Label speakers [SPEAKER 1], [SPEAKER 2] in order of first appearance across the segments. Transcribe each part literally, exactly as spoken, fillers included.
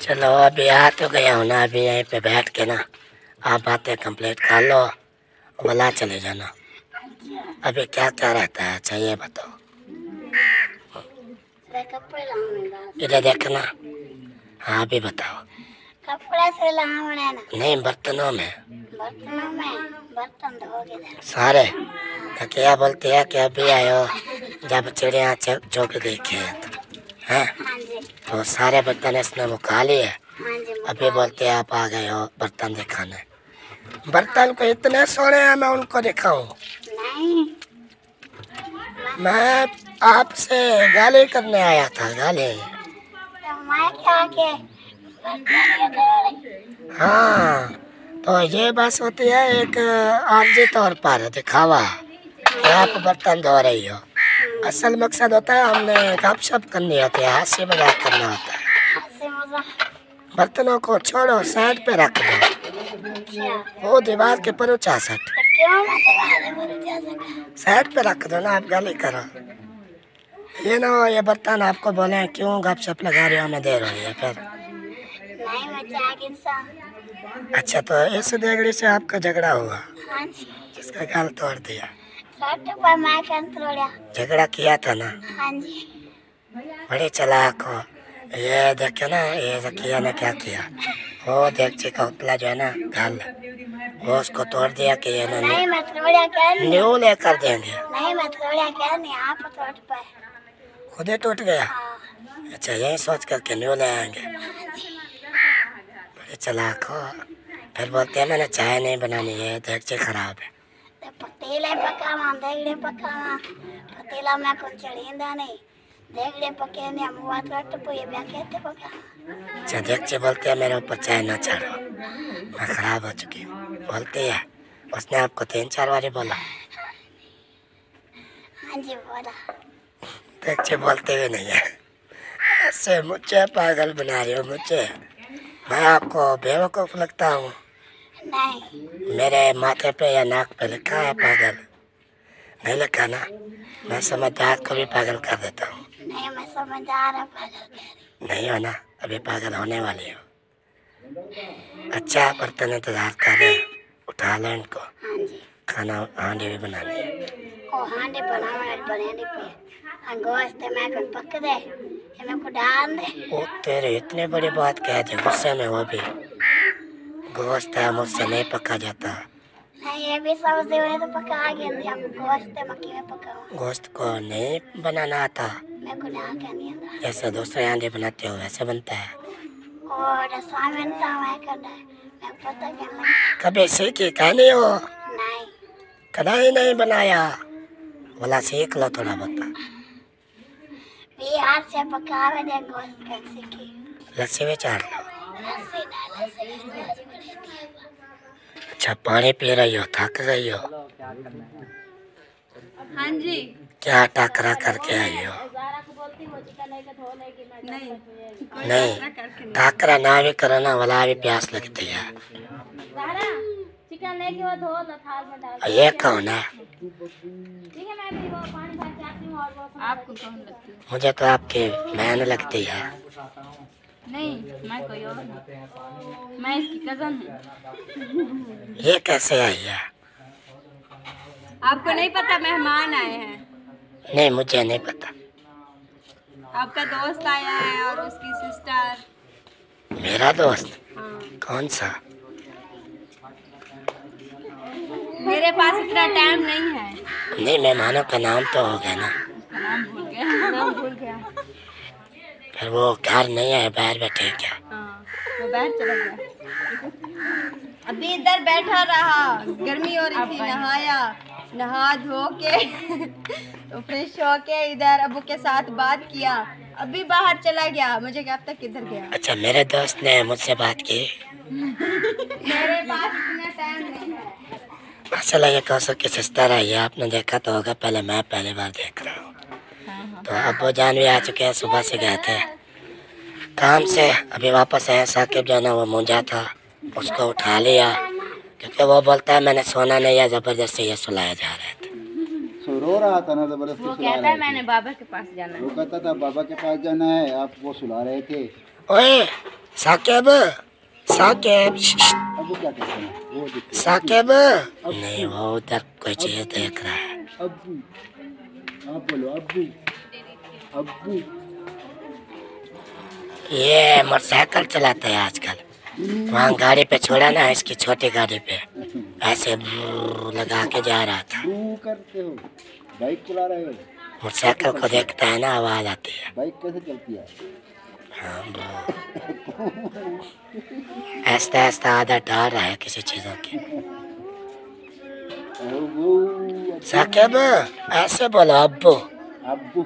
[SPEAKER 1] चलो अभी आ तो गया हूँ ना, अभी यहीं पे बैठ के ना आप बातें कंप्लीट कर लो, बुला चले जाना। अभी क्या क्या रहता है चाहिए बताओ। इधर देखना। हाँ अभी बताओ।
[SPEAKER 2] कपड़ा से लाना
[SPEAKER 1] नहीं, बर्तनों में।
[SPEAKER 2] बर्तनों में बर्तन धोगे
[SPEAKER 1] सारे। तो क्या बोलते हैं कि अभी आयो जब चिड़िया चौक गई खेत है, तो सारे बर्तन इसने मुका लिए। अभी बोलते हैं आप आ गए हो बर्तन दिखाने। बर्तन को इतने सोने हैं, मैं उनको दिखाऊं?
[SPEAKER 2] नहीं,
[SPEAKER 1] मैं आपसे गाली करने आया था, गाली।
[SPEAKER 2] तो मैं क्या के
[SPEAKER 1] हाँ, तो ये बस होती है एक आर्जी तौर पर दिखावा कि आप बर्तन धो रही हो। असल मकसद होता है हमने गपशप करनी होती है, हंसी मजाक करना होता है। बर्तनों को छोड़ो, साइड पे रख दो, वो दीवार के पर उचा सट साइड पे रख दो ना, आप गाली करो। ये ना ये बर्तन आपको बोले क्यों गपशप लगा रहे हो, मैं दे रही है फिर।
[SPEAKER 2] नहीं मैं
[SPEAKER 1] अच्छा, तो इस देगड़ी से आपका झगड़ा हुआ?
[SPEAKER 2] हाँ
[SPEAKER 1] किसका गाल तोड़ दिया?
[SPEAKER 2] पर मैं
[SPEAKER 1] झगड़ा किया था ना?
[SPEAKER 2] हाँ जी।
[SPEAKER 1] बड़े चालाक हो। ये देखिए ना, ये देखिए ना क्या किया, वो देगची का उतला जो है ना गाल, वो उसको तोड़ दिया कि ये ना
[SPEAKER 2] नहीं मैं तोड़ा क्या नहीं,
[SPEAKER 1] न्यू लेकर देंगे।
[SPEAKER 2] नहीं मैं तोड़ा क्या नहीं, आप तोड़ पाए
[SPEAKER 1] खुद ही टूट गया।
[SPEAKER 2] हाँ।
[SPEAKER 1] अच्छा, यही सोच कर के न्यू ले आएंगे। बड़े चालाक हो। फिर बोलते हैं मैंने चाय नहीं बनानी है, देगची खराब है।
[SPEAKER 2] तो पतीला पकावा देगड़े पकावा पतीला में कुछ चढ़ींदा नहीं, देगड़े पके ने मुआ तोट पोए बैठे पका।
[SPEAKER 1] अच्छा, देगची बोलते हैं मेरे ऊपर चाय ना चढ़ो, मैं खराब हो चुकी हूँ, बोलती है। उसने आपको तीन चार बार बोला?
[SPEAKER 2] हाँ जी बोला।
[SPEAKER 1] देगची बोलते हुए नहीं है। ऐसे मुझे पागल बना रही हो मुझे, मैं आपको बेवकूफ़ लगता हूँ?
[SPEAKER 2] नहीं,
[SPEAKER 1] मेरे माथे पे या नाक पे लिखा है पागल? नहीं लिखा ना? मैं समझदार को भी पागल कर देता हूँ।
[SPEAKER 2] नहीं मैं समझदार है पागल
[SPEAKER 1] नहीं हो ना, अभी पागल होने वाली हो। अच्छा, बर्तन इंतजार कर रहे, उठा लो इनको।
[SPEAKER 2] हाँ जी।
[SPEAKER 1] खाना हांडी भी बनानी है।
[SPEAKER 2] ओ हांडी बनावे बने नहीं पे गोश्त मैं कौन पक दे, ये मैं को डाल दे।
[SPEAKER 1] वो तेरे इतने बड़ी बात कह दी गुस्से में, वो भी गोश्त है मुझसे नहीं पका जाता।
[SPEAKER 2] नहीं ये भी सब्जी में तो पका गया, हम गोश्त मक्की में पकाओ।
[SPEAKER 1] गोश्त को नहीं बनाना आता?
[SPEAKER 2] मैं को ना क्या नहीं आता।
[SPEAKER 1] जैसे दूसरे हांडी बनाते हो वैसे बनता है।
[SPEAKER 2] और सामान तो मैं करना है, मैं पता क्या नहीं।
[SPEAKER 1] कभी सीखी क्या नहीं हो?
[SPEAKER 2] नहीं,
[SPEAKER 1] कढ़ाई नहीं बनाया, बोला सीख लो थोड़ा बहुत।
[SPEAKER 2] बिहार से पकावे दे गोश्त कैसे की।
[SPEAKER 1] लस्सी भी चाट लो।
[SPEAKER 2] लस्सी ना लस्सी रोज बनेती है।
[SPEAKER 1] अच्छा, पानी पी रही हो, थक गई हो?
[SPEAKER 3] हाँ जी।
[SPEAKER 1] क्या टाकरा करके आई हो?
[SPEAKER 3] नहीं
[SPEAKER 1] नहीं, टाकरा ना भी करो ना, वाला भी प्यास लगती है।
[SPEAKER 3] चिकन लेके वो धो लो थाल में डाल।
[SPEAKER 1] ये कौन है?
[SPEAKER 3] ठीक है, मैं भी वो पानी भर के आती हूँ। और वो आपको कौन लगती है?
[SPEAKER 1] मुझे तो आपकी बहन लगती है।
[SPEAKER 3] नहीं, मैं कोई और हूँ, मैं इसकी कजन हूँ।
[SPEAKER 1] ये कैसे आई है?
[SPEAKER 3] आपको नहीं पता मेहमान आए हैं?
[SPEAKER 1] नहीं, मुझे नहीं पता।
[SPEAKER 3] आपका दोस्त आया है और उसकी सिस्टर।
[SPEAKER 1] मेरा दोस्त?
[SPEAKER 3] हाँ।
[SPEAKER 1] कौन सा?
[SPEAKER 3] मेरे पास इतना टाइम नहीं है।
[SPEAKER 1] नहीं, मेहमानों का नाम तो हो गया ना।
[SPEAKER 3] नाम भूल गया। नाम भूल गया।
[SPEAKER 1] फिर वो घर नहीं है, बाहर बैठे क्या?
[SPEAKER 3] हाँ, वो बाहर चला गया। अभी इधर बैठा रहा, गर्मी हो रही थी, नहाया, नहा धो के तो फ्रेश होके इधर अबू के साथ बात किया, अभी बाहर चला गया। मुझे क्या पता किधर गया।
[SPEAKER 1] अच्छा, मेरे दोस्त ने मुझसे बात की?
[SPEAKER 3] मेरे पास इतना टाइम नहीं है।
[SPEAKER 1] अच्छा लगे कौशल की सिस्टर है, ये आपने देखा तो होगा, पहले मैं पहली बार देख रहा हूँ। तो अब्बू जान भी आ चुके हैं, सुबह से गए थे काम से, अभी वापस आए। साकिब जो है ना वो मुंजा था, उसको उठा लिया क्योंकि वो बोलता है मैंने सोना नहीं है, जबरदस्ती ये सुलाया जा रहे थे।
[SPEAKER 4] सो रो रहा था ना, जबरदस्ती
[SPEAKER 3] वो
[SPEAKER 4] सुला
[SPEAKER 3] कहता
[SPEAKER 4] रहे
[SPEAKER 3] है मैंने बाबा के पास जाना है।
[SPEAKER 4] वो कहता था बाबा के पास जाना है, आप वो सुला रहे थे।
[SPEAKER 1] ओए साकिब साकिब
[SPEAKER 4] अब वो क्या कहते हैं? वो देखिए।
[SPEAKER 1] साकिब नहीं, वो उधर कोई चीज देख रहा है।
[SPEAKER 4] अब्बू, आप बोलो अब्बू, अब्बू।
[SPEAKER 1] ये मोटरसाइकिल चलाता है आजकल। वहाँ गाड़ी पे छोड़ा ना, इसकी छोटी गाड़ी पे ऐसे ब्रू लगा के जा रहा था।
[SPEAKER 4] ब्रू करते हो? बाइक चला रहे हो?
[SPEAKER 1] मोटरसाइकिल को देखता है ना, आवाज आती है।
[SPEAKER 4] बाइक कैसे चलती है?
[SPEAKER 1] हाँ, ऐसा ऐसा आदत डाल रहा है किसी चीजों की।
[SPEAKER 4] अब्बू,
[SPEAKER 1] साकिब ऐसे बोलो अब्बू।
[SPEAKER 4] अब्बू,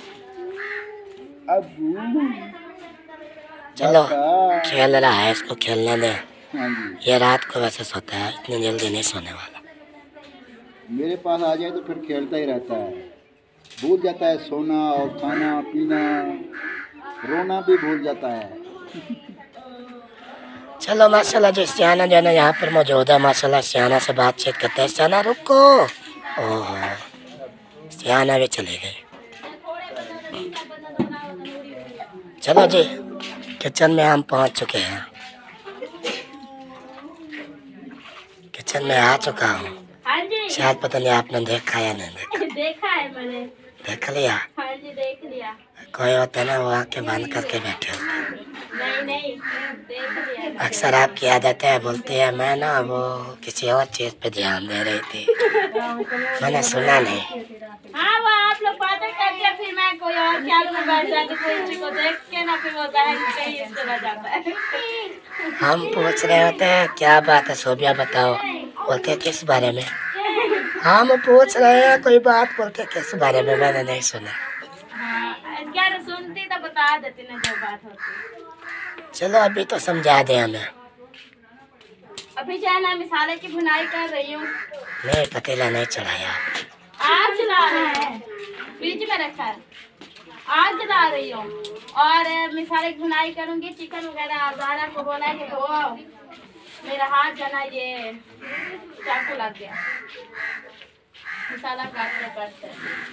[SPEAKER 4] अब्बू।
[SPEAKER 1] चलो
[SPEAKER 4] बता।
[SPEAKER 1] खेल रहा है, इसको खेलने दे।
[SPEAKER 4] हाँ जी।
[SPEAKER 1] ये रात को वैसे सोता है, इतनी जल्दी नहीं सोने वाला।
[SPEAKER 4] मेरे पास आ जाए तो फिर खेलता ही रहता है। भूल जाता है सोना और खाना पीना, रोना भी भूल जाता है।
[SPEAKER 1] चलो माशाल्लाह जी, सियाना जो है ना यहाँ पर मौजूद है। माशाल्लाह सियाना से बातचीत करते हैं। सियाना रुको। ओहो, सियाना भी चली गई। चलो जी, किचन में हम पहुँच चुके हैं। किचन में आ चुका हूँ।
[SPEAKER 3] हाँ जी,
[SPEAKER 1] शायद पता नहीं आपने देखा या नहीं देखा।
[SPEAKER 3] देखा है मैंने।
[SPEAKER 1] देख लिया?
[SPEAKER 3] हाँ जी, देख लिया।
[SPEAKER 1] कोई होता है ना, वो आंखें बंद करके बैठे होते हैं।
[SPEAKER 3] नहीं नहीं, देख लिया।
[SPEAKER 1] अक्सर आपकी आदत है, बोलती है मैं ना वो किसी और चीज पे ध्यान दे रही थी, मैंने सुना नहीं।
[SPEAKER 3] हाँ, वो आप लोग बातें करते हैं, फिर मैं कोई और ख्याल में बैठ जाती, कोई किसी को देख के ना, फिर वो बहन कहीं इस तरह जाता है।
[SPEAKER 1] हम पूछ रहे होते हैं क्या बात है सोबिया बताओ, बोलते हैं किस बारे में। हम पूछ रहे हैं कोई बात, बोलते हैं किस बारे में, मैंने नहीं सुना।
[SPEAKER 3] हाँ, अगर सुनती तो बता देती ना जो बात होती।
[SPEAKER 1] चलो अभी तो समझा दे हमें।
[SPEAKER 3] अभी जो है ना मिसाले की भुनाई कर रही हूँ।
[SPEAKER 1] नहीं, पतीला नहीं चढ़ाया।
[SPEAKER 3] आग जला रहे हैं, फ्रिज में रखा है, आग जला रही हूँ और मिसाले की भुनाई करूँगी। चिकन वगैरह जाना को बोला है कि धो, मेरा हाथ जना ये चाकू लग गया मसाला काटते काटते।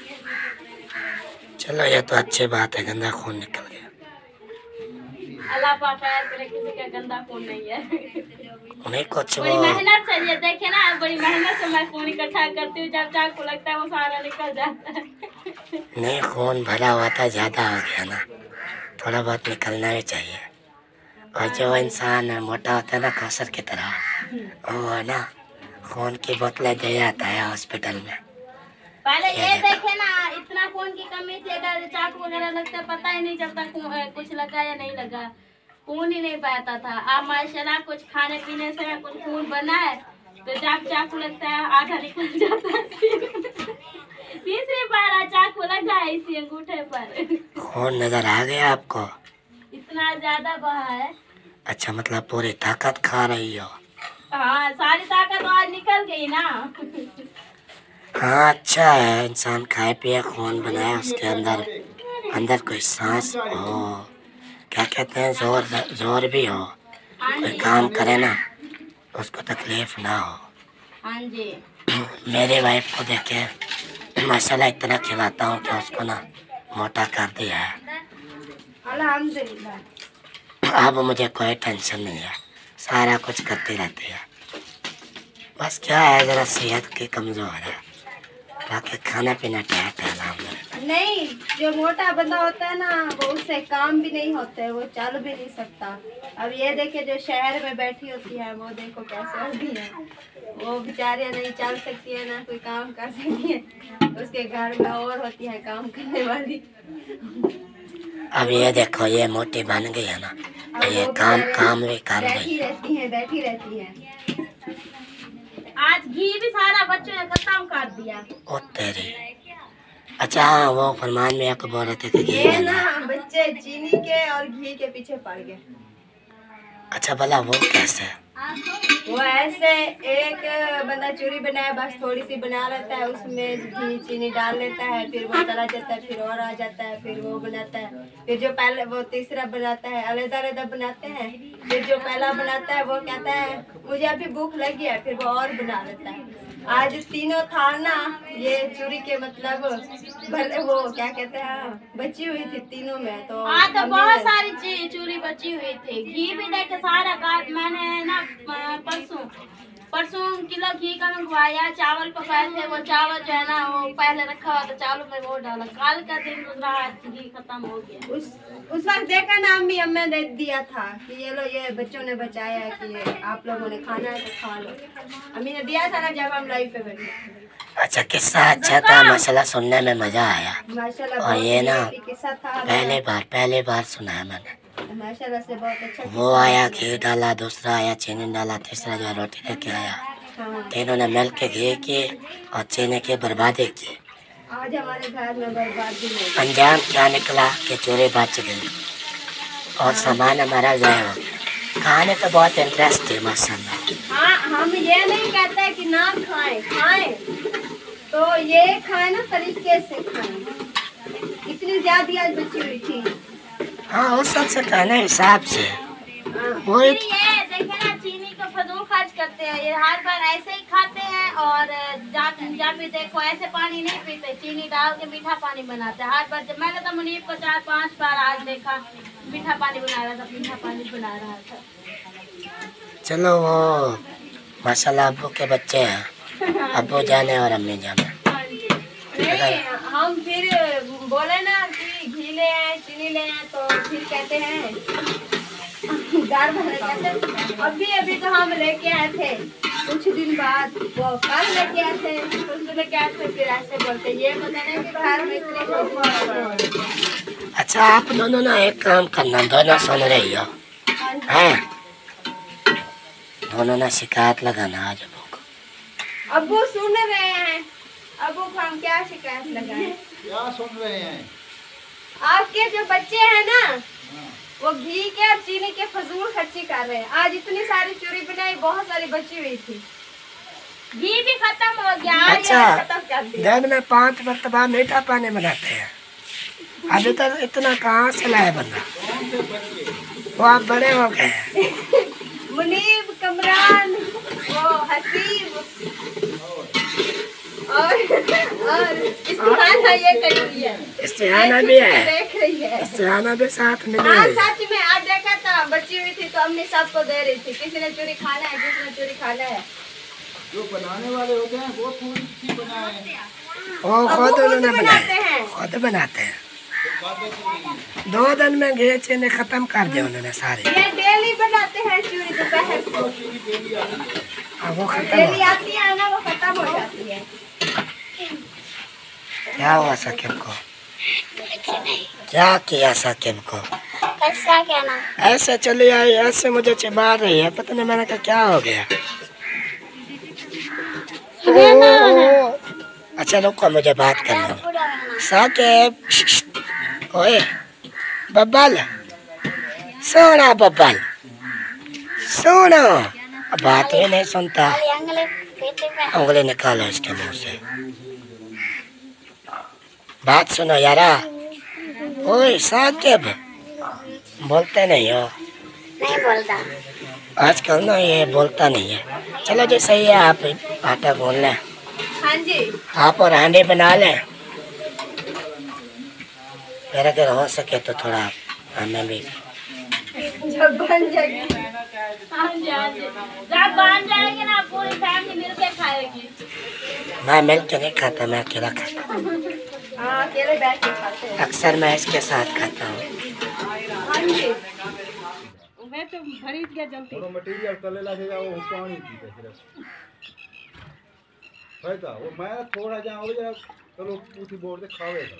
[SPEAKER 1] चलो ये तो अच्छी बात है, गंदा खून निकल गया।
[SPEAKER 3] अल्लाह पाक खैर करे, किसी का गंदा खून नहीं है।
[SPEAKER 1] नहीं कुछ
[SPEAKER 3] बड़ी
[SPEAKER 1] वो
[SPEAKER 3] मेहनत से ये देखे ना, बड़ी मेहनत से मैं खून इकट्ठा करती हूँ, जब चाकू लगता है वो सारा निकल जाता है।
[SPEAKER 1] नहीं, खून भरा हुआ था, ज्यादा हो गया ना, थोड़ा बहुत निकलना भी चाहिए। और जो इंसान मोटा होता है ना कौसर की तरह, वो है ना खून की बोतलें दे आता है हॉस्पिटल में।
[SPEAKER 3] पहले ये देखे ना, इतना खून की कमी थी, अगर चाकू वगैरह लगता पता ही नहीं चलता कुछ लगा या नहीं लगा, खून ही नहीं पाता था। अब माशाल्लाह कुछ खाने पीने से कुछ खून बना है तो जब चाकू लगता है आधा निकल जाता है। तीसरी बार चाकू लगा है इसी अंगूठे पर।
[SPEAKER 1] खून नजर आ गया आपको?
[SPEAKER 3] इतना ज्यादा बहा है।
[SPEAKER 1] अच्छा, मतलब पूरी ताकत खा रही हो?
[SPEAKER 3] हाँ, सारी ताकत तो आज निकल गई ना।
[SPEAKER 1] हाँ, अच्छा है इंसान खाए पिए खून बनाए, उसके अंदर अंदर कोई सांस हो, क्या कहते हैं, जोर जोर भी हो, कोई काम करे ना उसको तकलीफ ना हो।
[SPEAKER 3] हाँ जी।
[SPEAKER 1] मेरी वाइफ को देखे माशाल्लाह इतना खिलाता हूँ कि उसको ना मोटा कर दिया है।
[SPEAKER 3] अल्हम्दुलिल्लाह।
[SPEAKER 1] अब मुझे कोई टेंशन नहीं है, सारा कुछ करती रहती है। बस क्या है, ज़रा सेहत की कमज़ोर है, बाकी खाना पीना टाइट है अल्हम्दुलिल्लाह।
[SPEAKER 3] नहीं, जो मोटा बंदा होता है ना वो उससे काम भी नहीं होते, वो चल भी नहीं सकता। अब ये देखे जो शहर में बैठी होती है वो देखो कैसे होती है, वो बेचारियाँ नहीं चल सकती है ना कोई काम कर सकती है, उसके घर में और होती है काम करने वाली।
[SPEAKER 1] अब ये देखो ये मोटी बन गई है ना,
[SPEAKER 3] अब
[SPEAKER 1] ये
[SPEAKER 3] वो
[SPEAKER 1] काम
[SPEAKER 3] बेचारे
[SPEAKER 1] काम भी कर
[SPEAKER 3] बैठी
[SPEAKER 1] रही है।
[SPEAKER 3] रहती है बैठी रहती है। आज घी भी सारा बच्चों ने खत्म कर दिया।
[SPEAKER 1] ओ तेरी। अच्छा हाँ, वो फरमान में आपको बोल रहे थे कि घी
[SPEAKER 3] ये
[SPEAKER 1] लेना
[SPEAKER 3] ना
[SPEAKER 1] है।
[SPEAKER 3] बच्चे चीनी के और घी के पीछे पड़ गए।
[SPEAKER 1] अच्छा भला वो कैसे?
[SPEAKER 3] वो ऐसे एक बंदा चूरी बनाया, बस थोड़ी सी बना लेता है, उसमें घी चीनी डाल लेता है, फिर वो चला जाता है, फिर और आ जाता है, फिर वो बनाता है, फिर जो पहले वो तीसरा बनाता है, अलग अलग बनाते हैं, फिर जो पहला बनाता है वो कहता है मुझे अभी भूख लगी है, फिर वो और बना लेता है। आज तीनों था ना, ये चूरी के मतलब भले वो क्या कहते हैं बची हुई थी तीनों में। तो
[SPEAKER 5] हाँ तो बहुत सारी ची- चूरी बची हुई थी। घी भी देखे सारा काट मैंने ना अ, परसों परसों किलो घी का मंगवाया। चावल पकाए थे, वो चावल जो है ना वो पहले रखा हुआ था, चावल में वो डाला। कल का दिन गुजरा, घी खत्म हो गया।
[SPEAKER 3] उस उस वक्त देखा ना अम्मी अम्मी ने दिया था कि ये लो, ये बच्चों ने बचाया है कि ये आप लोगों ने खाना है तो खा लो। अम्मी ने दिया था ना जब हम लाइव पे बैठे।
[SPEAKER 1] अच्छा, किस्सा अच्छा था, मसाला सुनने में मजा आया।
[SPEAKER 3] माशाल्लाह
[SPEAKER 1] और ये ना
[SPEAKER 3] किस्सा था,
[SPEAKER 1] पहले बार पहले बार सुना है मैंने।
[SPEAKER 3] माशाल्लाह से बहुत अच्छा।
[SPEAKER 1] वो आया घी डाला, दूसरा आया चीनी डाला, तीसरा जो है रोटी लेके आया। तीनों ने मिल के घी की और चीनी की बर्बादी की।
[SPEAKER 3] आज हमारे घर में बर्बादी नहीं।
[SPEAKER 1] अंजाम क्या निकला कि चोरी बच गई और सामान हमारा ज़ाया हो गया। खाने तो बहुत इंटरेस्ट थी माशाल्लाह।
[SPEAKER 3] हाँ, हम ये नहीं कहते कि ना खाएं, खाएं तो ये खाएं ना तरीके से खाएं। इतनी ज्यादा आज बची हुई थी।
[SPEAKER 1] हाँ, उस सब से कहने हिसाब से वो
[SPEAKER 5] ये देखे ना चीनी को फजूल खर्च करते हैं। ये हर बार ऐसे ही खाते हैं और जब जब भी देखो ऐसे पानी नहीं पीते, चीनी डाल के मीठा पानी बनाते हैं हर बार। जब मैंने तो मुनीब को चार पांच बार आज देखा मीठा पानी बना रहा था, मीठा पानी बना रहा था।
[SPEAKER 1] चलो, वो माशाल्लाह अब्बू के बच्चे हैं, अब्बू जाने और अम्मी जाने।
[SPEAKER 3] नहीं, हम फिर बोले ना कि घी ले आए, चीनी ले आए, तो फिर कहते हैं दार भरे कहते हैं। अभी अभी तो हम लेके आए थे कुछ दिन बाद, वो कल लेके आए थे, कुछ लेके आए थे, फिर ऐसे बोलते ये पता नहीं कि घर में इतने।
[SPEAKER 1] अच्छा, आप दोनों ना एक काम करना, दोनों सुन रही हो हैं, दोनों ना शिकायत लगाना आज अब्बू को।
[SPEAKER 3] अब्बू सुन रहे हैं, अब्बू को हम क्या शिकायत लगाएं?
[SPEAKER 4] क्या सुन रहे हैं?
[SPEAKER 3] आपके जो बच्चे हैं ना वो घी के और चीनी के फजूल खर्ची कर रहे हैं। आज इतनी सारी चूरी बनाई, बहुत सारी बची हुई थी,
[SPEAKER 5] घी भी खत्म हो गया।
[SPEAKER 1] अच्छा,
[SPEAKER 3] खत्म कर दिया।
[SPEAKER 1] दिन में पांच मरतबा मीठा पानी बनाते हैं, अभी तक इतना कहाँ से लाए बंदा? वो आप बड़े हो गए हैं।
[SPEAKER 3] मुनीब, कमरान, वो हसीब और और इस्तिहाना ये करी हुई है।
[SPEAKER 1] इस्तिहाना भी है,
[SPEAKER 3] देख रही है।
[SPEAKER 1] इस्तिहाना भी साथ में
[SPEAKER 3] हाँ
[SPEAKER 1] है।
[SPEAKER 3] सच में आज देखा था, बची हुई थी तो अम्मी सबको दे रही थी। किसी ने चूरी खाना है, किसी ने चूरी खाना है।
[SPEAKER 4] जो बनाने वाले होते हैं वो थोड़ी सी बनाए,
[SPEAKER 1] वो
[SPEAKER 3] अब
[SPEAKER 1] खुद
[SPEAKER 3] वो
[SPEAKER 1] उन्होंने
[SPEAKER 3] खुद
[SPEAKER 1] बनाए,
[SPEAKER 3] बनाते हैं।
[SPEAKER 1] खुद बनाते हैं। दो दिन में घी चीनी खत्म कर दिया उन्होंने सारे।
[SPEAKER 3] ये डेली बनाते हैं चूरी दोपहर को।
[SPEAKER 1] हाँ, वो खत्म
[SPEAKER 3] डेली
[SPEAKER 1] हो।
[SPEAKER 3] आती है ना, वो खत्म हो जाती है।
[SPEAKER 1] क्या हुआ साकिब को? क्या किया साकिब को?
[SPEAKER 2] कैसा कहना?
[SPEAKER 1] ऐसे चली आई, ऐसे मुझे चिढ़ा रही है, पता नहीं मैंने कहा क्या हो गया। ओ, अच्छा रुको, मुझे बात करने दो। साकिब, ओए बब्बल, सोना बब्बल, सुनो। बात भी नहीं सुनता,
[SPEAKER 2] खाली अंगले पेटे पे
[SPEAKER 1] उंगली निकालो इसके मुंह से। बात सुनो यारा। ओए साकिब, बोलते नहीं हो?
[SPEAKER 2] नहीं बोलता।
[SPEAKER 1] आजकल ना ये बोलता नहीं है। चलो जी, सही है, आप आटा गूंद लें,
[SPEAKER 3] हाँ जी,
[SPEAKER 1] आप और हांडी बना लें, फिर अगर हो सके तो थोड़ा हमें भी।
[SPEAKER 3] जब बन जाएगी।
[SPEAKER 5] हाँ जी, हाँ जी। जब बन जाएगी ना पूरी फैमिली मिलके खाएगी।
[SPEAKER 1] मैं मिल के नहीं खाता, मैं अकेला खाता हूँ।
[SPEAKER 3] हाँ, अकेले बैठ के खाते हैं।
[SPEAKER 1] अक्सर मैं इसके साथ खाता हूँ।
[SPEAKER 3] हाँ जी।
[SPEAKER 5] मैं तो भरी गया जल्दी।
[SPEAKER 4] वो मटेरियल तले लगेगा, वो पानी पीते सिर्फ है था। वो मैं थोड़ा जहाँ हो जाए चलो पूछी बोर्ड से खावेगा।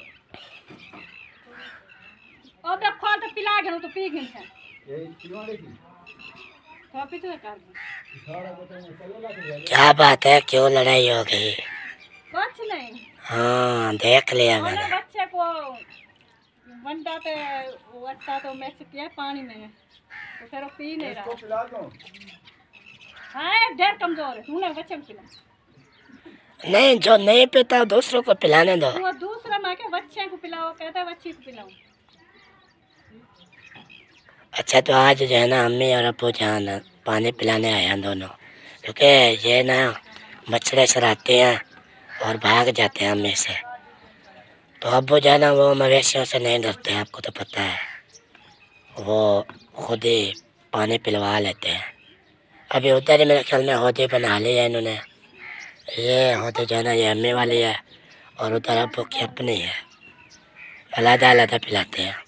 [SPEAKER 5] और जब खा तो पिला गया तो पी गए
[SPEAKER 4] यही पिवाने की
[SPEAKER 5] तो पी तो कर
[SPEAKER 4] सारा बता तले लगेगा।
[SPEAKER 1] क्या बात है, क्यों लड़ाई हो गई?
[SPEAKER 5] कुछ नहीं।
[SPEAKER 1] हाँ, देख लिया
[SPEAKER 5] और
[SPEAKER 1] मैंने।
[SPEAKER 5] बच्चे को वंडा पे वट्टा तो मिक्स किया पानी में, तो फिर वो पी नहीं
[SPEAKER 4] इसको
[SPEAKER 5] रहा।
[SPEAKER 4] पिला दो।
[SPEAKER 5] हाँ, ढेर कमजोर है, तूने बच्चे को पिला।
[SPEAKER 1] नहीं, जो नहीं पीता दूसरों को पिलाने दो।
[SPEAKER 5] वो दूसरा माँ के बच्चे को पिलाओ, कहता है बच्ची को पिलाओ।
[SPEAKER 1] अच्छा, तो आज जो है ना अम्मी और अब्बू जान पानी पिलाने आए हैं दोनों, क्योंकि ये ना मच्छरे सराते हैं और भाग जाते हैं अम्मी से। तो अब्बू जो है ना वो मवेशियों से नहीं डरते, आपको तो पता है, वो खुद ही पानी पिलवा लेते हैं। अभी उधर ही मेरे ख्याल में हौदी बना ली है इन्होंने। ये हौदी जो है ना ये अम्मी वाली है और उधर अब्बू की अपनी है, अलग अलग पिलाते हैं।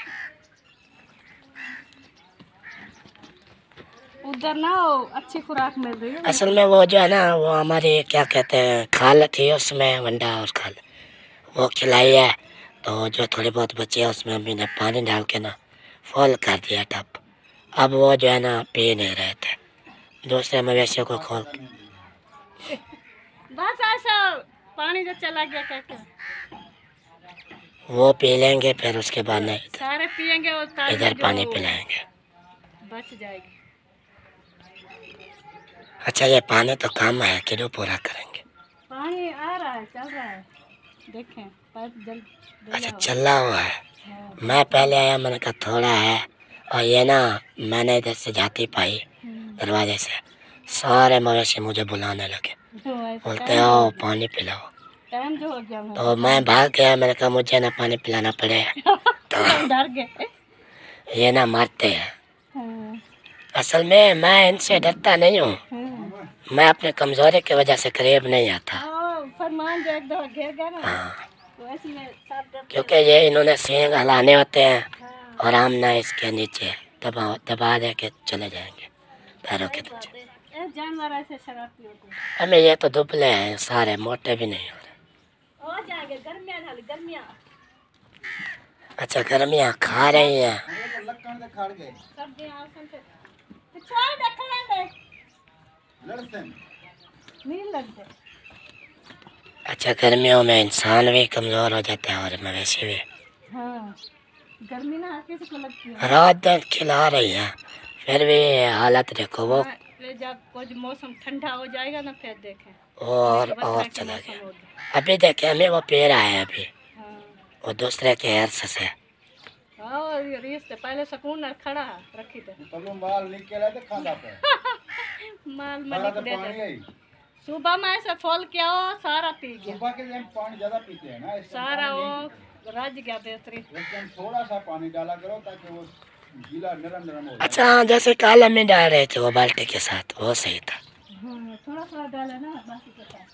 [SPEAKER 5] उधर ना अच्छी खुराक मिल रही है।
[SPEAKER 1] असल में वो जो है ना वो हमारी क्या कहते हैं खाल थी, उसमें वंडा और खाल वो खिलाई है। तो जो थोड़ी बहुत बची है उसमें अम्मी ने पानी डाल के ना फुल कर दिया टब। अब वो जो है ना पी नहीं रहे थे, दूसरे मवेशियों को खोल के।
[SPEAKER 5] बस ऐसा पानी जो चला गया क्या क्या
[SPEAKER 1] वो पी लेंगे, फिर उसके बाद नहीं
[SPEAKER 5] सारे पिएंगे और ताज़ी
[SPEAKER 1] इधर
[SPEAKER 5] जो
[SPEAKER 1] पानी पिलाएंगे।
[SPEAKER 5] बच जाएगी।
[SPEAKER 1] अच्छा ये पानी तो कम है, किलो पूरा करेंगे।
[SPEAKER 5] पानी आ रहा है, चल रहा है, देखें पाइप जल
[SPEAKER 1] अच्छा चला हुआ है। मैं पहले आया, मैंने कहा थोड़ा है, और ये ना मैंने इधर से जाती पाई दरवाजे से, सारे मवेशी मुझे बुलाने लगे, बोलते आओ पानी पिलाओ।
[SPEAKER 5] टाइम जो हो गया
[SPEAKER 1] तो मैं भाग गया, मैंने कहा मुझे ना पानी पिलाना पड़े। तो
[SPEAKER 5] डर गए।
[SPEAKER 1] ये ना मारते हैं। असल में मैं इनसे डरता नहीं हूँ, मैं अपने कमजोरी की वजह से करीब नहीं आता।
[SPEAKER 5] फरमान जो एक दो घेर गया ना,
[SPEAKER 1] हाँ,
[SPEAKER 5] तो ऐसे में सब डरते
[SPEAKER 1] क्योंकि ये इन्होंने सींग हलाने होते हैं और हम ना इसके नीचे दबा दबा दे के चले जाएंगे पैरों के नीचे।
[SPEAKER 5] हैं। ए, जानवर ऐसे शरारती होते हैं।
[SPEAKER 1] हमें ये तो दुबले हैं सारे, मोटे भी नहीं हो रहे।
[SPEAKER 5] हो जाएंगे गर्मियाँ ढाली गर्मियाँ।
[SPEAKER 1] अच्छा गर्मियाँ खा रही हैं।
[SPEAKER 5] सर्दियाँ आसन पे तो छोड़ दे खड़े दे नहीं लगते।
[SPEAKER 1] अच्छा गर्मियों में इंसान भी कमज़ोर हो जाता है और मवेशी भी।
[SPEAKER 5] हाँ गर्मी ना हर किसी को लगती है।
[SPEAKER 1] रात दिन खिला रही है, फिर भी हालत देखो वो
[SPEAKER 5] हाँ, जब कुछ मौसम ठंडा हो जाएगा ना फिर देखें
[SPEAKER 1] और और चला गया। अभी देखे हमें वो पे रहा है अभी,
[SPEAKER 5] हाँ
[SPEAKER 1] वो दूसरे के अर्स से।
[SPEAKER 5] और रीस से पहले सुकून और खड़ा है रखी थे
[SPEAKER 4] तब माल निकल आए तो खाना पे
[SPEAKER 5] माल
[SPEAKER 4] सारा
[SPEAKER 5] मलिक
[SPEAKER 4] तो
[SPEAKER 5] दे
[SPEAKER 4] पानी
[SPEAKER 5] दे।
[SPEAKER 4] है।
[SPEAKER 5] सुबह में ऐसे फॉल किया हो सारा पी गया,
[SPEAKER 4] सुबह के टाइम पानी ज्यादा पीते हैं ना, इस टाइम
[SPEAKER 5] सारा
[SPEAKER 4] पानी
[SPEAKER 5] वो
[SPEAKER 4] नहीं पीते।
[SPEAKER 5] रज गया बेहतरी।
[SPEAKER 4] इस टाइम थोड़ा सा पानी डाला करो ताकि वो गीला नरम नरम हो जाए।
[SPEAKER 1] अच्छा हाँ, जैसे काला में डाल रहे थे वो बाल्टी के साथ, वो सही था।
[SPEAKER 5] हाँ थोड़ा थोड़ा डाला ना बाकी के साथ।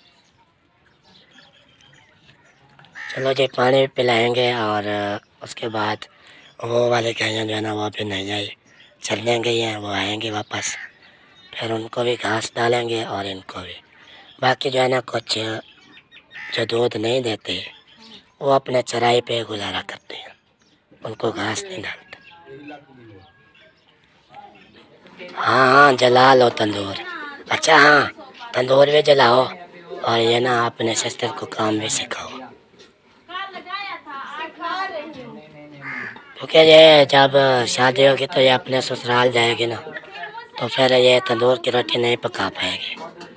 [SPEAKER 1] चलो जी पानी भी पिलाएंगे और उसके बाद वो वाले गायें जो है ना वो अभी नहीं आई, चलने गई हैं, वो आएंगे वापस, फिर उनको भी घास डालेंगे और इनको भी। बाकी जो है ना कुछ जो दूध नहीं देते वो अपने चराई पे गुजारा करते हैं, उनको घास नहीं डालते। हाँ हाँ जला लो तंदूर। अच्छा हाँ तंदूर भी जलाओ और ये ना अपने सिस्टर को काम भी सिखाओ, क्योंकि ये जब शादी होगी तो ये अपने ससुराल जाएगी ना, तो फिर ये तंदूर की रोटी नहीं पका पाएगी।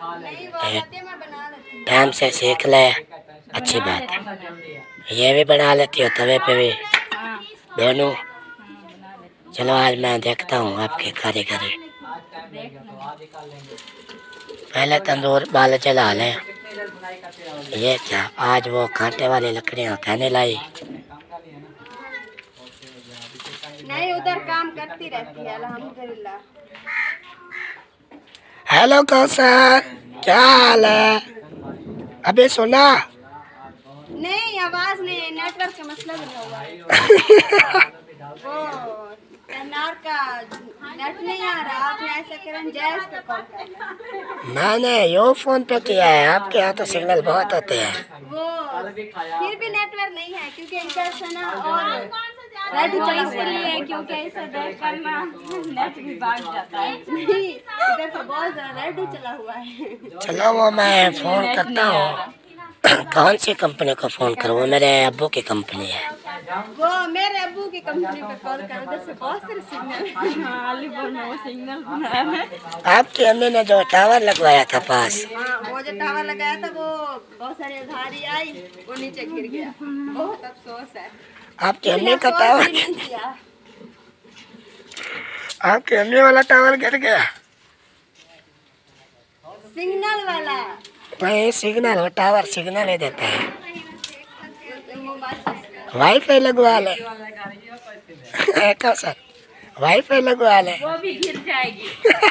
[SPEAKER 1] टाइम से सीख ले, अच्छी बात है। ये भी बना लेती हो तवे पे भी दोनों। चलो आज मैं देखता हूँ आपकी कारीगरी। पहले तंदूर बाल जला लें। ये क्या आज वो कांटे वाली लकड़ियाँ कहने लाई?
[SPEAKER 3] नहीं उधर काम करती रहती है अल्हम्दुलिल्लाह।
[SPEAKER 1] हेलो कौसर, क्या हाल है? अबे सुना
[SPEAKER 3] नहीं आवाज नहीं, नेटवर्क का मसला बना हुआ है। वो एनआर का नेट नहीं आ रहा, आपने ऐसा करें जैस पे कॉल करना।
[SPEAKER 1] मैंने यो फोन पे किया है, आपके यहाँ तो सिग्नल बहुत होते हैं।
[SPEAKER 3] वो फिर भी नेटवर्क नहीं है क्योंकि इधर से ना और रेड इसलिए क्योंकि इसे देख कर ना नेट भी भाग जाता है। नहीं इधर से बहुत ज्यादा रेड चला हुआ है।
[SPEAKER 1] चलो वो मैं फोन करता हूँ। कौन सी कंपनी को फोन करूँ? वो मेरे अब्बू की कंपनी है।
[SPEAKER 3] वो मेरे अब्बू की कंपनी पे कॉल कर, उधर से बहुत सारे सिग्नल। हाँ अलीपुर में वो सिग्नल बनाया है।
[SPEAKER 1] आपकी अम्मी ने जो टावर लगवाया था पास,
[SPEAKER 3] हाँ वो जो टावर लगाया था वो बहुत सारी उधारी आई, वो नीचे गिर गया, बहुत अफसोस है।
[SPEAKER 1] आपकी अम्मी का टावर, आपकी अम्मी वाला टावर गिर गया।
[SPEAKER 3] सिग्नल वाला
[SPEAKER 1] भाई सिग्नल हो, टावर सिग्नल ही देता है। वाईफाई लगवा ले सर, वाईफाई लगवा ले।
[SPEAKER 5] वो भी गिर जाएगी।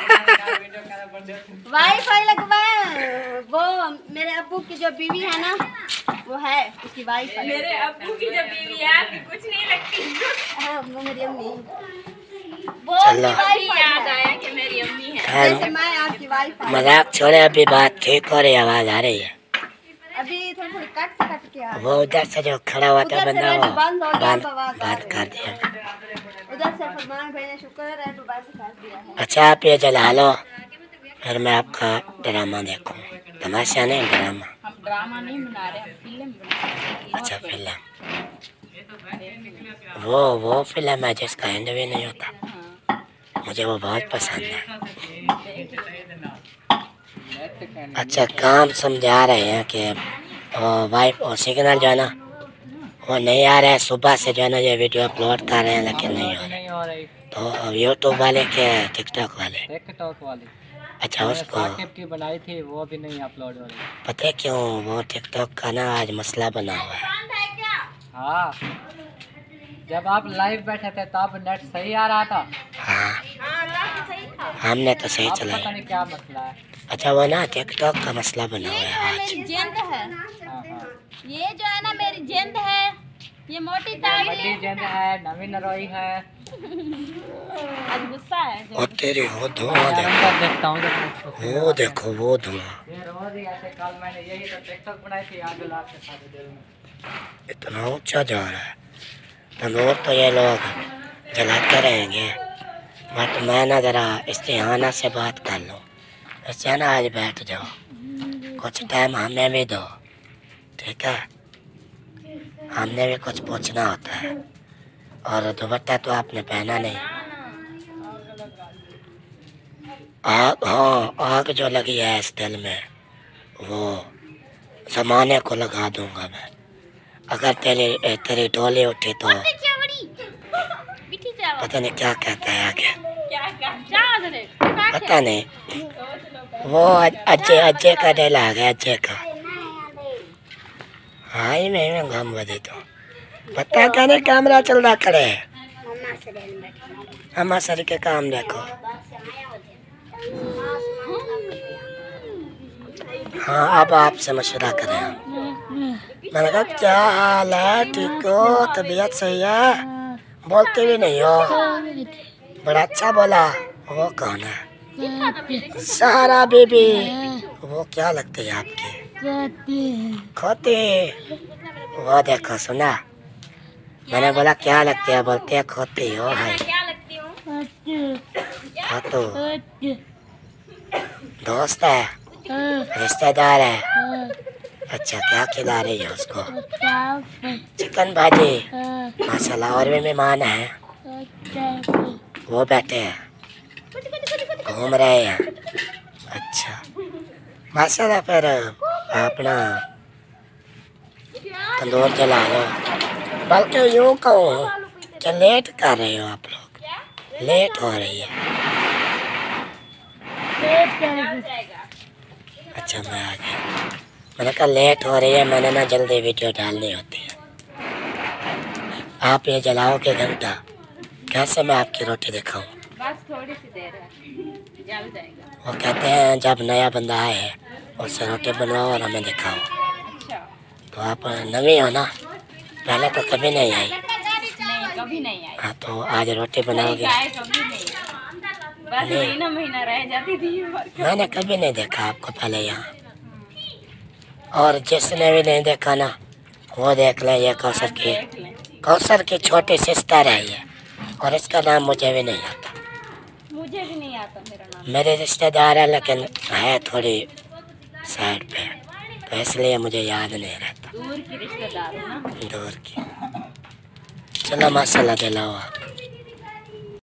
[SPEAKER 3] वाईफाई लगवाए। वो मेरे अब्बू की जो बीवी है ना, वो है उसकी वाईफाई।
[SPEAKER 5] मेरे अब्बू की जो बीवी है आपकी कुछ नहीं लगती।
[SPEAKER 3] हाँ, वो मेरी अम्मी। वो
[SPEAKER 1] चलो।
[SPEAKER 3] वाईफाई
[SPEAKER 5] याद
[SPEAKER 3] है।
[SPEAKER 5] आया कि मेरी अम्मी है।
[SPEAKER 1] खैर,
[SPEAKER 3] जैसे मैं आपकी वाईफाई।
[SPEAKER 1] मजाक छोड़े, अभी बात ठीक हो रही, आवाज आ रही है।
[SPEAKER 3] अभी थोड़ी थोड़ी कट से कट के आ रही है।
[SPEAKER 1] वो उधर से जो खड़ा हुआ था
[SPEAKER 3] उधर से
[SPEAKER 1] बंदा,
[SPEAKER 3] रेडियो
[SPEAKER 1] वो
[SPEAKER 3] बंद हो गया,
[SPEAKER 1] बंद
[SPEAKER 3] अब आवाज आ
[SPEAKER 1] बंद
[SPEAKER 3] रही
[SPEAKER 1] कर
[SPEAKER 3] है।
[SPEAKER 1] दिया।
[SPEAKER 3] उधर से फरमान भाई ने शुक्र है रेडियो बंद कर दिया है।
[SPEAKER 1] अच्छा आप ये जला लो, फिर मैं आपका ड्रामा देखूं। तमाशा नहीं, ड्रामा।
[SPEAKER 5] हम ड्रामा नहीं बना रहे, हम फिल्म बना रहे हैं।
[SPEAKER 1] अच्छा फिल्म, वो वो फिल्म है जिसका एंड भी नहीं होता, मुझे वो बहुत पसंद है। अच्छा काम समझा रहे हैं कि वाइफ और सिग्नल जो है ना वो नहीं आ रहा है। सुबह से जो है ना ये वीडियो अपलोड कर रहे हैं लेकिन नहीं हो रहा है। तो यूट्यूब वाले के टिकटॉक वाले?
[SPEAKER 6] टिकटॉक वाली।
[SPEAKER 1] अच्छा उसको
[SPEAKER 6] साकिब की बनाई थी, वो भी नहीं अपलोड हो रही।
[SPEAKER 1] पता है क्यों? वो टिकटॉक का ना आज मसला बना हुआ है।
[SPEAKER 6] हाँ, जब आप लाइव बैठे थे तब नेट सही आ रहा था।
[SPEAKER 1] हाँ हमने तो सही
[SPEAKER 6] अब
[SPEAKER 1] चलाया।
[SPEAKER 6] पता नहीं क्या मसला है।
[SPEAKER 1] अच्छा वो ना टिकटॉक का मसला बना हुआ है आज।
[SPEAKER 5] मेरी जिंद है,
[SPEAKER 6] हाँ हाँ,
[SPEAKER 5] ये जो है ना मेरी जिंद है, ये मोटी ताकि
[SPEAKER 6] बड़ी जेंद है, नवी नरोई है।
[SPEAKER 5] आज गुस्सा है।
[SPEAKER 1] वो तेरी वो धुआं
[SPEAKER 6] मैं
[SPEAKER 1] देखो,
[SPEAKER 6] अंदर देखता हूँ जब मैं उसको-
[SPEAKER 1] वो देखो वो धुआं
[SPEAKER 6] ये रोज ही ऐसे, कल मैंने यही तो टिकटॉक बनाई थी आगे लाख के साथ देर में।
[SPEAKER 1] इतना ऊंचा जा रहा है। तंदूर तो ये लोग जलाते रहेंगे, बट मैं ना जरा इस्तेहाना से बात कर लूँ। इससे ना आज बैठ जाओ, कुछ टाइम हमें भी दो, ठीक है? हमने भी कुछ पूछना होता है। और दुपट्टा तो आपने पहना नहीं। आग, हाँ आग जो लगी है इस दिल में, वो जमाने को लगा दूंगा मैं। अगर तेरी तेरी डोली उठी तो पता नहीं क्या कहता है आगे, पता नहीं। वो अजय अजय का डायलॉग है, अजय का। हाँ ही मैं मैं गम बजे तो पता कहने कैमरा चल रहा खड़े। हम सर के काम देखो। हाँ अब आपसे मशवरा करें हम। मैंने कहा क्या हाल है, ठीक हो, तबीयत सही है? बोलते भी नहीं हो, बड़ा अच्छा बोला। वो कौन है? सहारा बीबी। वो क्या लगती है आपकी? खोती। वो देखो सुना, मैंने बोला क्या लगती है, बोलते है खोती हो। है
[SPEAKER 5] क्या लगती हूँ?
[SPEAKER 1] खोतू दोस्त है, रिश्तेदार है। अच्छा क्या खिला रही है उसको? चिकन भाजी माशाल्लाह। और भी मेहमान हैं, वो बैठे हैं घूम रहे हैं। अच्छा माशाल्लाह। फिर अपना तंदूर जला लो, बल्कि यूँ कहूँ कि लेट कर रहे हो आप लोग, लेट हो रही है। अच्छा मैं आ गया। मैंने कहा लेट हो रही है, मैंने ना जल्दी वीडियो डालनी होती है। आप ये जलाओगे घंटा, कैसे मैं आपकी रोटी दिखाऊं?
[SPEAKER 5] बस थोड़ी सी देर है, जल जाएगा।
[SPEAKER 1] वो कहते हैं जब नया बंदा आए उससे रोटी बनवाओ और हमें दिखाओ।
[SPEAKER 5] अच्छा
[SPEAKER 1] तो आप नवी हो ना, पहले तो कभी नहीं आई।
[SPEAKER 5] नहीं, कभी नहीं आई।
[SPEAKER 1] हाँ तो आज रोटी बनाओगे?
[SPEAKER 5] गाय कभी नहीं आई। बस महीना महीना रह जाती थी।
[SPEAKER 1] मैंने कभी नहीं देखा आपको पहले यहाँ। और जिसने भी नहीं देखा ना वो देख ले, ये कौसर की कौसर की छोटी सिस्टर है ये, और इसका नाम मुझे भी नहीं आता।
[SPEAKER 5] मुझे भी नहीं आता मेरा नाम।
[SPEAKER 1] मेरे रिश्तेदार है लेकिन है थोड़ी साइड पे, तो इसलिए मुझे याद नहीं रहता।
[SPEAKER 5] दूर की रिश्तेदार हो ना।
[SPEAKER 1] दूर की। चलो माशाल्लाह दिलाओ आप।